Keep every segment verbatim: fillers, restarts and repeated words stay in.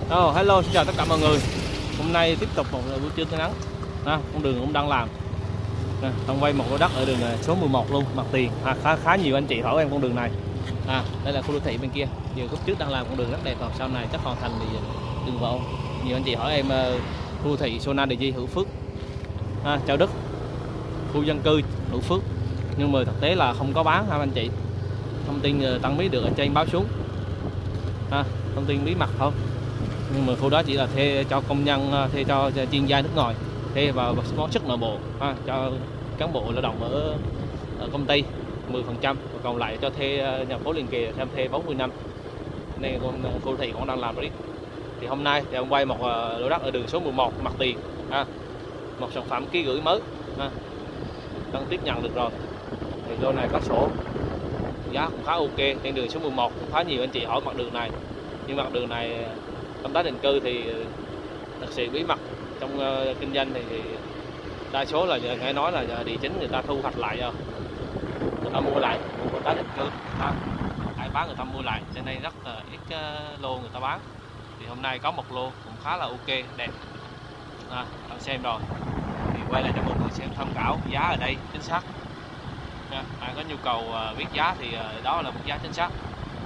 Oh, hello, xin chào tất cả mọi người. Hôm nay tiếp tục một buổi trưa nắng. À, con đường cũng đang làm. À, đang quay một lô đất ở đường số mười một luôn, mặt tiền. À, khá khá nhiều anh chị hỏi em con đường này. À, đây là khu đô thị bên kia. Giờ khúc trước đang làm con đường rất đẹp, còn sau này chắc hoàn thành thì đường vào. Nhiều anh chị hỏi em uh, khu đô thị Sona Địa Di Hữu Phước, à, Châu Đức, khu dân cư Hữu Phước. Nhưng mà thực tế là không có bán ha anh chị. Thông tin uh, Tăng biết được ở trên báo xuống. À, thông tin bí mật thôi. Nhưng mà khu đó chỉ là thuê cho công nhân, thuê cho, cho chuyên gia nước ngoài, thuê vào món sức nội bộ, à, cho cán bộ lao động ở, ở công ty mười phần trăm, còn lại cho thuê nhà phố liền kề thêm thuê bốn mươi năm. Nên con khu thị cũng đang làm đấy. Thì hôm nay thì ông quay một lô đất ở đường số mười một mặt tiền, à, một sản phẩm ký gửi mới, à, đang tiếp nhận được rồi. Thì lô này có sổ, giá cũng khá ok. Trên đường số mười một cũng khá nhiều anh chị hỏi mặt đường này, nhưng mặt đường này công tác định cư thì thật sự bí mật. Trong uh, kinh doanh thì, thì đa số là nghe nói là địa chính người ta thu hoạch lại rồi, người ta mua lại công tác định cư, à, ai bán người ta mua lại, cho nên rất là ít uh, lô người ta bán. Thì hôm nay có một lô cũng khá là ok, đẹp, à, bạn xem rồi thì quay lại cho mọi người xem tham khảo. Giá ở đây chính xác, à, ai có nhu cầu uh, biết giá thì uh, đó là một giá chính xác.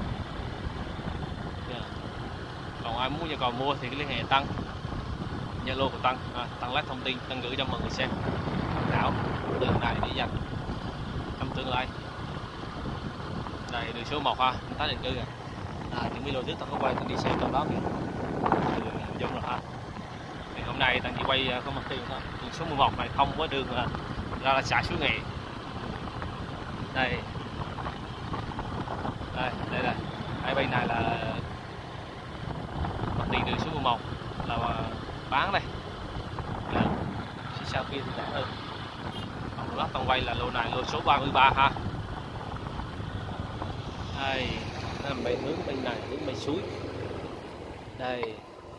Còn ai muốn nhu cầu mua thì liên hệ Tăng, Zalo của Tăng, à, Tăng lát thông tin, Tăng gửi cho mọi người xem đảo đường này để dành trong tương lai. Đây đường số một ha, tái định cư. À, những video trước Tăng có quay, Tăng đi xem trong đó kìa, giống rồi ha. Thì hôm nay Tăng chỉ quay không mặt tiền thôi. Đường số mười một này không có đường ra là xã Suối Nghệ. Đây, đây, đây là hai bên này là tiền đường số mười một là bán đây. Đó. Sau kia thì rẻ hơn. Còn lót Tăng quay là lô này lô số ba mươi ba ha. Đây, nằm bên hướng bên này, hướng bên suối. Đây.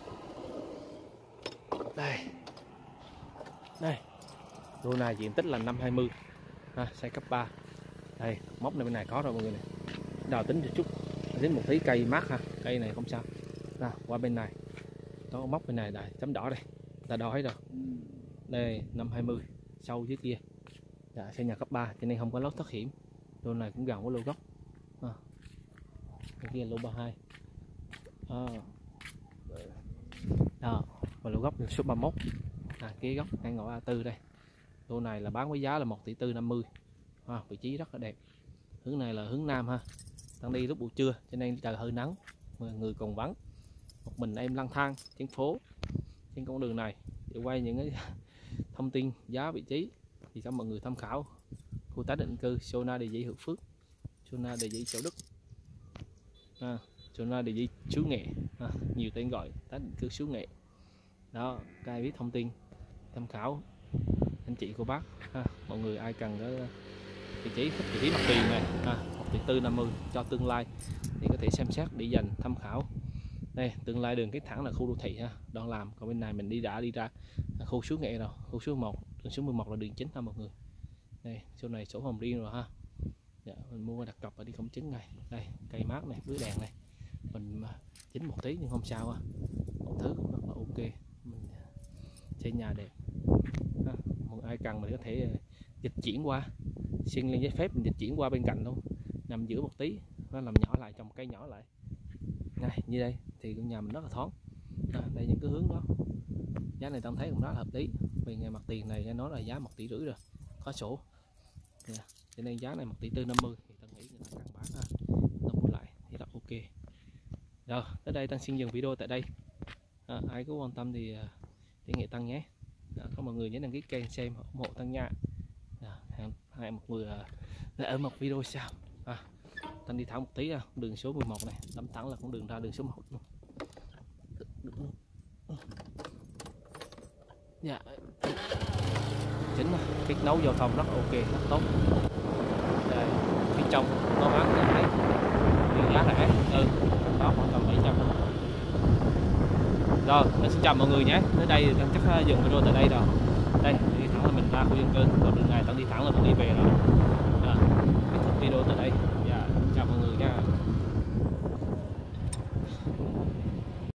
Đây. Đây. Lô này diện tích là năm hai mươi. Ha, xây cấp ba. Đây, móc này bên này có rồi mọi người này. Đào tính một chút, tính một tí cây mát ha, cây này không sao. Nào, qua bên này có móc bên này, đây chấm đỏ đây, ta đo hết rồi. Đây năm hai mươi, sâu dưới kia. Dạ, xây nhà cấp ba cho nên không có lối thoát hiểm. Lô này cũng gần với lô gốc. À, bên kia lô ba mươi hai. À, đó, và lô gốc số ba mươi mốt. À, cái góc ngay ngõ A tư đây. Lô này là bán với giá là một tỷ tư năm mươi. À, vị trí rất là đẹp. Hướng này là hướng nam ha. Đang đi lúc buổi trưa cho nên trời hơi nắng, người còn vắng. Một mình em lang thang trên phố, trên con đường này để quay những cái thông tin giá vị trí thì cho mọi người tham khảo. Khu tái định cư Sona Địa Di Hữu Phước, Sona Địa Di Châu Đức, à, Sona Địa Di Suối Nghệ, à, nhiều tên gọi, tái định cư Suối Nghệ. Đó, các ai biết thông tin tham khảo anh chị cô bác, à, mọi người ai cần có vị trí thích vị trí mặt tiền này, à, một tỷ tư năm mươi cho tương lai thì có thể xem xét để dành tham khảo. Đây tương lai đường cái thẳng là khu đô thị ha, đang làm. Còn bên này mình đi đã đi ra khu Suối Nghệ rồi, khu số một, đường số mười một là đường chính ha mọi người. Đây chỗ này sổ hồng riêng rồi ha. Dạ, mình mua đặt cọc và đi công chứng này. Đây cây mát này, dưới đèn này, mình chính một tí nhưng không sao ha, mọi thứ cũng rất là ok. Mình xây nhà đẹp ha. Mọi ai cần mình có thể dịch chuyển qua, xin lên giấy phép mình dịch chuyển qua bên cạnh luôn, nằm giữa một tí, nó làm nhỏ lại, trồng cây nhỏ lại. Này như đây thì căn nhà mình rất là thoáng. À, đây những cái hướng đó, giá này Tăng thấy cũng rất là hợp lý. Vì ngày mặt tiền này nói là giá một tỷ rưỡi rồi, có sổ. Yeah. Cho nên giá này một tỷ tư năm mươi thì Tăng nghĩ người ta cần bán ha, Tăng mua lại thì rất ok. Rồi tới đây Tăng xin dừng video tại đây. À, ai có quan tâm thì liên hệ Tăng nhé. À, có mọi người nhớ đăng ký kênh xem ủng hộ Tăng nha. À, hẹn, hẹn một người uh, ở một video sau. À, Tăng đi thẳng một tí, à, đường số mười một này, đâm thẳng là con đường ra đường số một luôn. Dạ, chính là kết nối giao thông rất ok, rất tốt. Đây, phía trong có bán là thấy đường giá rẻ, ừ, đó khoảng tầm bảy trăm. Rồi, mình xin chào mọi người nhé. Tới đây Tăng chắc dừng video tại đây rồi. Đây, đi thẳng là mình ra khu dân cư, còn đường này Tăng đi thẳng là mình đi về rồi. À, kết thúc video tại đây.